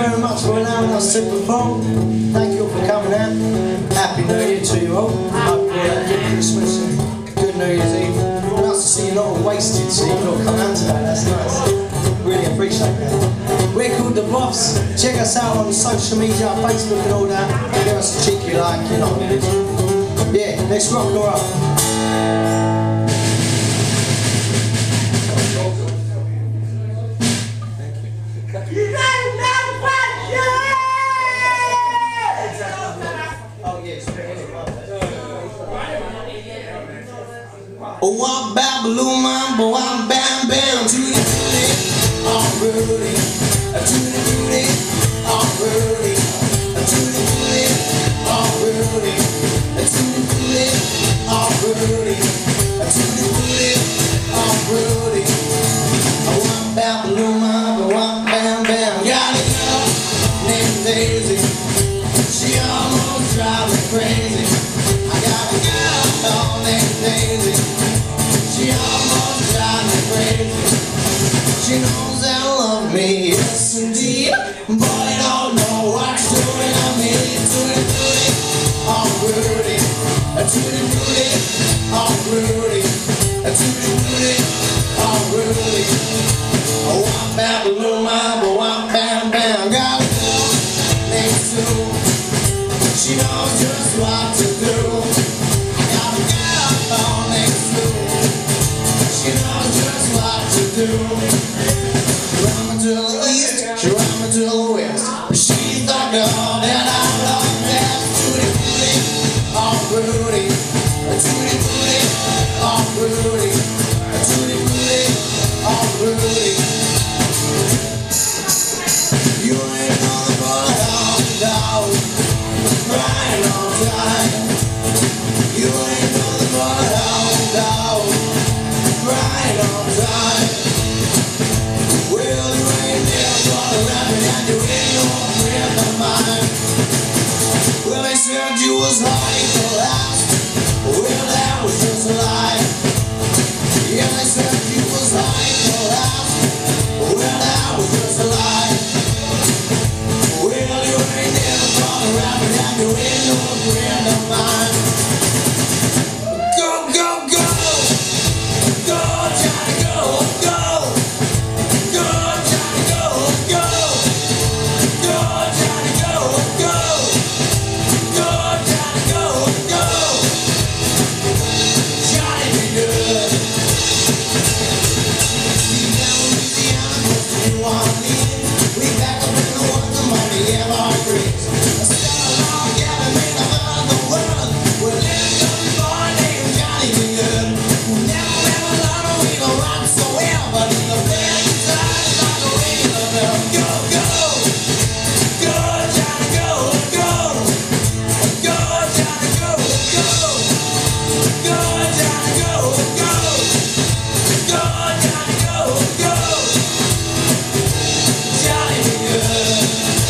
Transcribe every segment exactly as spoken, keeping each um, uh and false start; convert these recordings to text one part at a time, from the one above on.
very much for allowing us to perform. Thank you all for coming out. Happy New Year to you all. Hope you all had a good Christmas and good New Year's Eve. Nice to see you not all wasted, so you can all come out today, that's nice. Really appreciate that. We're called the Boffs. Check us out on social media, Facebook and all that. Give us a cheeky like, you know what it is. Yeah, let's rock or up. Oh, I'm bam, blue man, boy, I'm bam, bam, to the booty, I'm Frutti, to the booty, I'm Frutti, to the booty, I'm Frutti, to the booty, I'm Frutti, to the booty, I'm Frutti. Oh, I'm bam, blue man, boy, I'm bam, bam, got a girl named Daisy, she almost drives me crazy. I got a girl named Daisy. She almost drives me crazy. She knows that love me, yes indeed. Boy, I don't know what she's doing on me. To the booty, I'm Frutti. To the booty, I'm Frutti. To the booty, I'm Frutti. Oh, I'm bam, blue, my boy, I'm bam, bam. Got a girl named Sue. She knows just what to do. I got a girl named Sue. She knows just what to do. She ran me to the east, she ran me to the west. She's the girl that I love best. To the booty, I'm Frutti. To the booty, I'm Frutti. To the booty, I'm Frutti. You ain't nothing but a hound dog, crying all time. You ain't nothing but a hound dog, crying all time. Well, you ain't there for the rabbit and you ain't no friend of mine. Well, they said you was hiding the last. Well, that was just a lie. Yeah, they said you was hiding the last. Well, that was just a lie. Well, you ain't there for the rabbit and you ain't no friend of mine. Go, go, go! Go, Johnny, go, go! Go, Johnny, go, go! Go, Johnny, go, go! Go, Johnny, go, go! Johnny be good. See down Louisiana, close to New Orleans. We back up in the woods, the money and our dreams. I said along, yeah, we made a man of the world. We're living good boy named Johnny be good. Never ever learn a we don't rock so well, but in the bed inside is like a regular bell. Go, go! Go, Johnny, go, go! Go, Johnny, go, go! Go, Johnny, go, go! Go, Johnny, go, go! Johnny be good.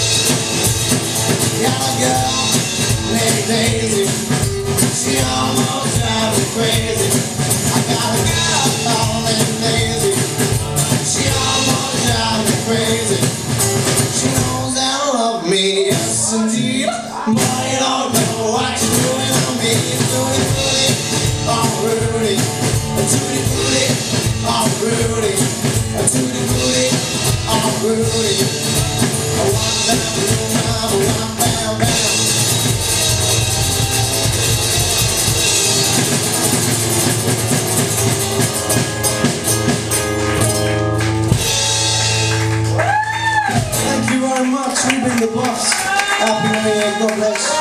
Got a girl named Daisy. She almost drives me crazy. I got a girl named Daisy. She almost drives me crazy. She knows that I love me, yes indeed. But you don't know what you're doing on me. To the booty, I'm Frutti. To the booty, I'm Frutti. To the booty, I'm Frutti. I want that blue man, one bam bam. Thank you very much. We've been the Boffs. Happy New Year. God bless.